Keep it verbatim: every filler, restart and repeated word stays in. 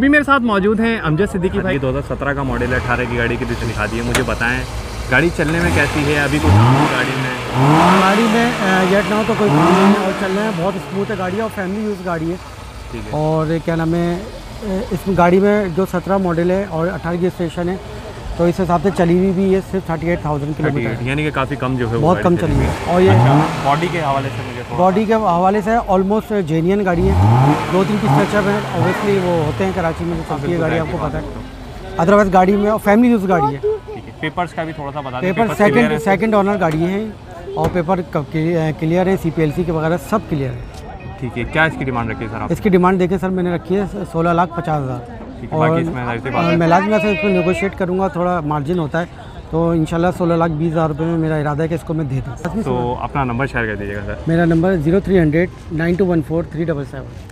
अभी मेरे साथ मौजूद हैं अमजद सिद्दीकी भाई। दो हज़ार सत्रह का मॉडल है, अठारह की गाड़ी की दिशा दिखा दी है। मुझे बताएं गाड़ी चलने में कैसी है, अभी कुछ काम हो गाड़ी में? गाड़ी में येट ना हो तो कोई काम नहीं है और चल रहे हैं, बहुत स्मूथ है गाड़ी और फैमिली यूज़ गाड़ी है। ठीक है। और क्या नाम है, इस गाड़ी में जो सत्रह मॉडल है और अठारह की स्टेशन है, तो इस हिसाब से चली हुई भी है सिर्फ थर्टी एट थाउजेंड किलोमीटर, यानी कि काफ़ी कम जो है बहुत कम चली है। और ये बॉडी के हवाले से मुझे बॉडी के हवाले से ऑलमोस्ट जेन्युइन गाड़ी है। दो तीन की स्ट्रक्चर है, ऑब्वियसली वो होते हैं कराची में जो चलती है गाड़ी, आपको पता है। अदरवाइज गाड़ी में फैमिली यूज़ गाड़ी है। ठीक है। पेपर्स का भी थोड़ा सा बता दें। पेपर सेकंड सेकंड ओनर गाड़ी है और पेपर क्लियर है, सी पी एल सी के वगैरह सब क्लियर है। ठीक है। क्या इसकी डिमांड रखी है सर आप? इसकी डिमांड देखें सर, मैंने रखी है सोलह लाख पचास हज़ार। और मैं लास्ट में से इसमें नेगोशिएट करूँगा, थोड़ा मार्जिन होता है, तो इंशाल्लाह सोलह लाख बीस हज़ार रुपये में मेरा इरादा है कि इसको मैं दे दूँ। तो अपना नंबर शेयर कर दीजिएगा सर। मेरा number zero three hundred nine two one four three double seven.